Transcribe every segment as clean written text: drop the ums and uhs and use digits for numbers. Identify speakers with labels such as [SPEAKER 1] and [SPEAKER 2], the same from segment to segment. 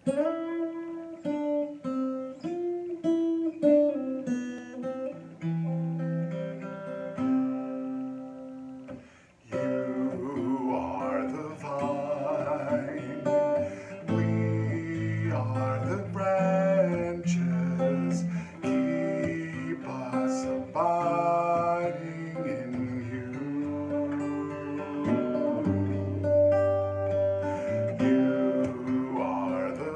[SPEAKER 1] You are the vine, we are the branches, keep us abiding in you. You are the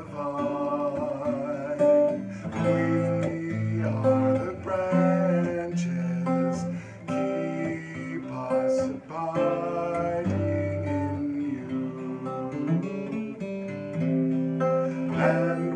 [SPEAKER 1] vine, we are the branches, keep us abiding in you. And